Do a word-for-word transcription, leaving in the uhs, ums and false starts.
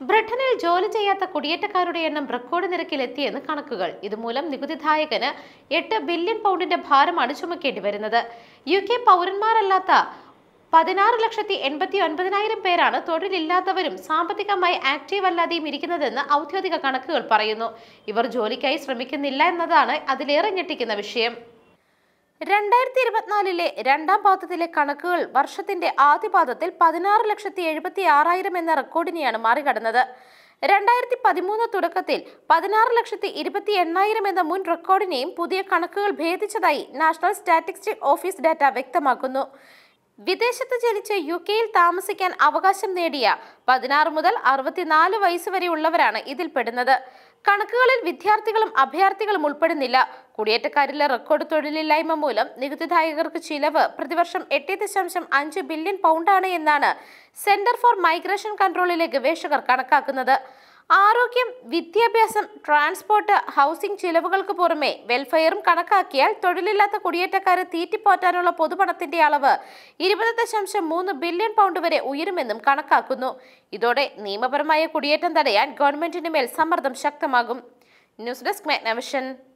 ബ്രിട്ടനിൽ ജോലി ചെയ്യാത്ത കുടിയേറ്റക്കാരുടെ എണ്ണം റെക്കോർഡ് നിരക്കിലെത്തിയെന്ന് കണക്കുകൾ. ഇതുമൂലം നികുതിദായകന് എട്ട് ബില്യൺ പൗണ്ടിന്റെ ഭാരമാണ് ചുമക്കേണ്ടി വരുന്നത്. യു കെ പൗരന്മാരല്ലാത്ത പതിനാറ് ലക്ഷത്തി എൺപത്തി ഒൻപതിനായിരം പേരാണ് തൊഴിലില്ലാത്തവരും സാമ്പത്തികമായി ആക്റ്റീവ് അല്ലാതെയും ഇരിക്കുന്നതെന്ന് ഔദ്യോഗിക കണക്കുകൾ പറയുന്നു. ഇവർ ജോലിക്കായി ശ്രമിക്കുന്നില്ല എന്നതാണ് അതിലേറെ ഞെട്ടിക്കുന്ന വിഷയം. രണ്ടായിരത്തി ഇരുപത്തിനാലിലെ രണ്ടാം പാദത്തിലെ കണക്കുകൾ വർഷത്തിന്റെ ആദ്യ പാദത്തിൽ പതിനാറ് ലക്ഷത്തി എഴുപത്തി ആറായിരം എന്ന റെക്കോർഡിനെയാണ് മറികടന്നത്. രണ്ടായിരത്തി പതിമൂന്ന് തുടക്കത്തിൽ പതിനാറ് ലക്ഷത്തി ഇരുപത്തി എണ്ണായിരം എന്ന മുൻ റെക്കോർഡിനെയും പുതിയ കണക്കുകൾ ഭേദിച്ചതായി നാഷണൽ സ്റ്റാറ്റിസ്റ്റിക്സ് ഓഫീസ് ഡാറ്റ വ്യക്തമാക്കുന്നു. വിദേശത്ത് ജനിച്ച് യു കെയിൽ താമസിക്കാൻ അവകാശം നേടിയ പതിനാറ് മുതൽ അറുപത്തിനാല് വയസ്സ് വരെയുള്ളവരാണ് ഇതിൽപ്പെടുന്നത്. കണക്കുകളിൽ വിദ്യാർത്ഥികളും അഭയാർത്ഥികളും ഉൾപ്പെടുന്നില്ല. കുടിയേറ്റക്കാരിലെ റെക്കോർഡ് തൊഴിലില്ലായ്മ മൂലം നികുതിദായകർക്ക് ചിലവ് പ്രതിവർഷം എട്ട് ദശാംശം അഞ്ച് ബില്യൺ പൗണ്ടാണ് എന്നാണ് സെന്റർ ഫോർ മൈഗ്രേഷൻ കൺട്രോളിലെ ഗവേഷകർ കണക്കാക്കുന്നത്. ആരോഗ്യം, വിദ്യാഭ്യാസം, ട്രാൻസ്പോർട്ട്, ഹൗസിംഗ് ചിലവുകൾക്ക് പുറമെ വെൽഫെയറും കണക്കാക്കിയാൽ തൊഴിലില്ലാത്ത കുടിയേറ്റക്കാരെ തീറ്റിപ്പോറ്റാനുള്ള പൊതുപണത്തിന്റെ അളവ് ഇരുപത് ദശാംശം മൂന്ന് ബില്യൺ പൗണ്ട് വരെ ഉയരുമെന്നും കണക്കാക്കുന്നു. ഇതോടെ നിയമപരമായ കുടിയേറ്റം തടയാൻ ഗവൺമെന്റിന് മേൽ സമ്മർദ്ദം ശക്തമാകും. News desk Magnavision.